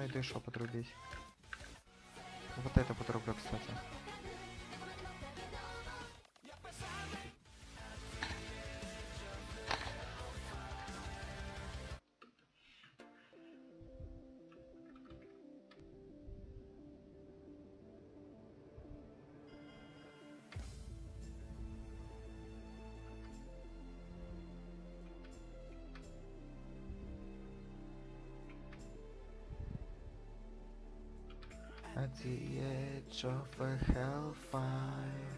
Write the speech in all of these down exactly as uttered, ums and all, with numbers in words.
Найду еще подрубить. Вот это подрублю, кстати. At the edge of a hellfire,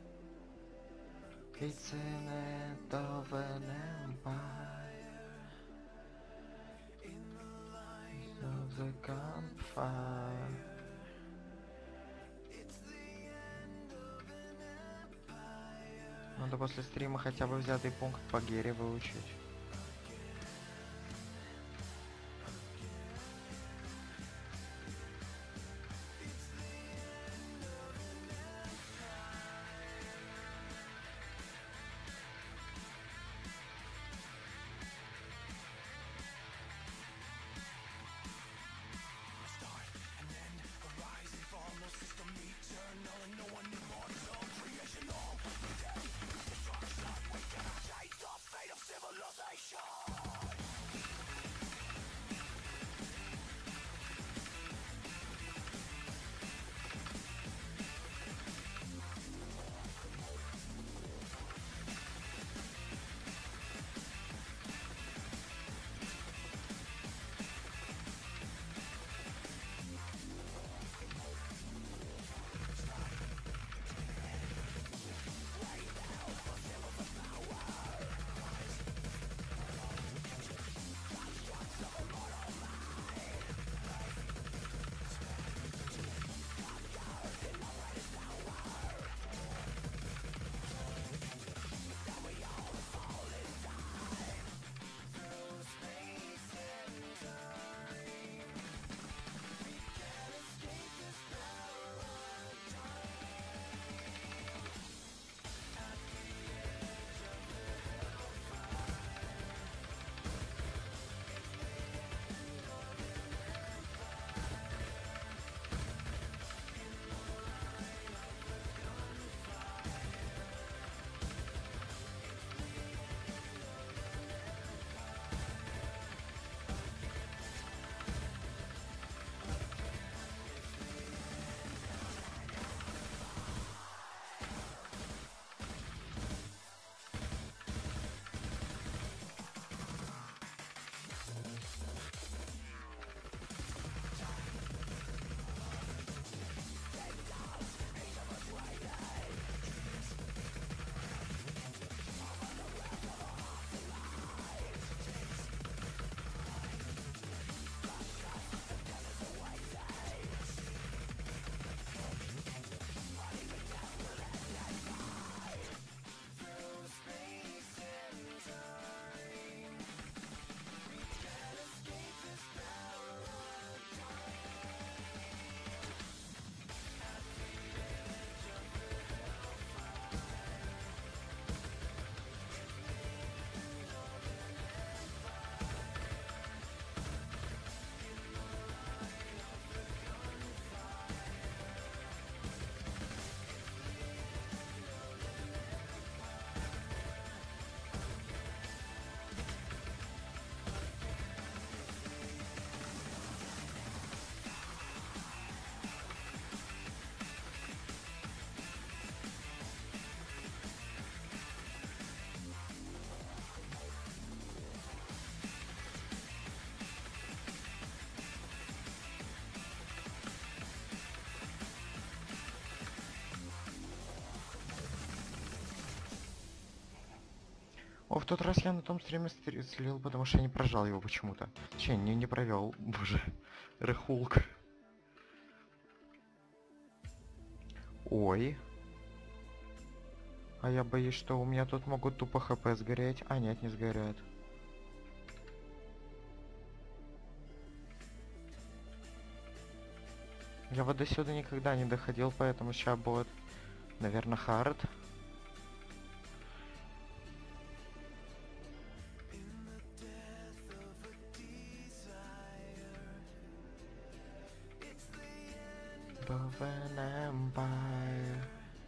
it's an end of an empire. In the light of the campfire, it's the end of an empire. Надо после стрима хотя бы взятый пункт по Гере выучить. О, в тот раз я на том стриме слил, потому что я не прожал его почему-то. Че, не, не провел. Боже. Рехулк. Ой. А я боюсь, что у меня тут могут тупо хп сгореть. А нет, не сгорят. Я вот до сюда никогда не доходил, поэтому сейчас будет, наверное, хард. of an empire.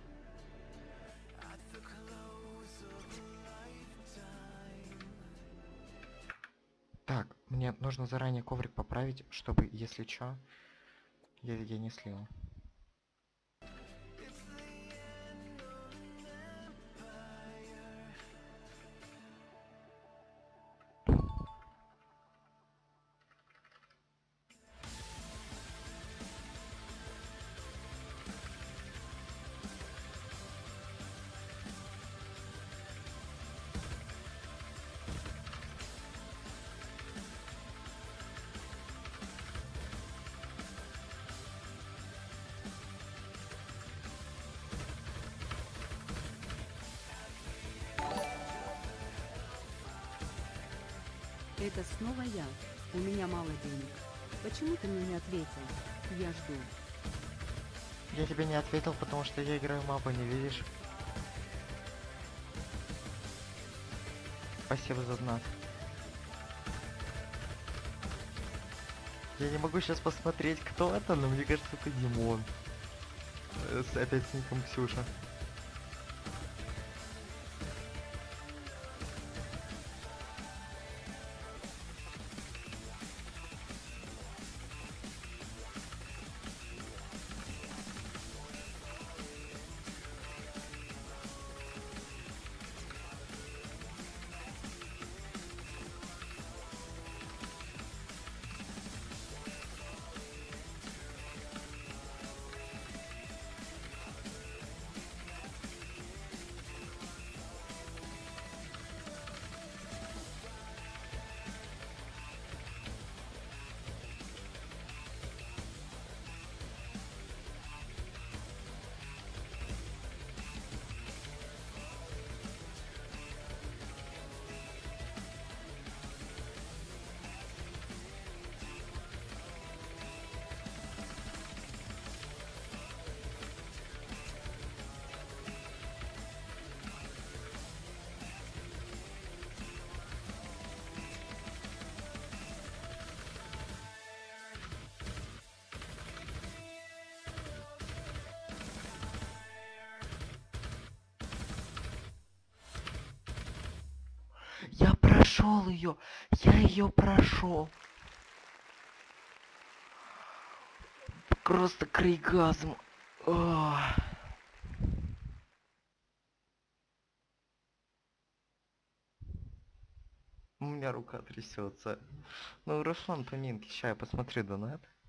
Так, мне нужно заранее коврик поправить, чтобы, если чё, я, я не слил. Это снова я. У меня мало денег. Почему ты мне не ответил? Я жду. Я тебе не ответил, потому что я играю мапу, не видишь? Спасибо за донат. Я не могу сейчас посмотреть, кто это, но мне кажется, это Димон. Э, с- Опять с ником Ксюша. Я прошел ее! Я ее прошел! Просто крейгазм. Ах. У меня рука трясется. Ну, Руслан, поминки, ща я посмотрю донат.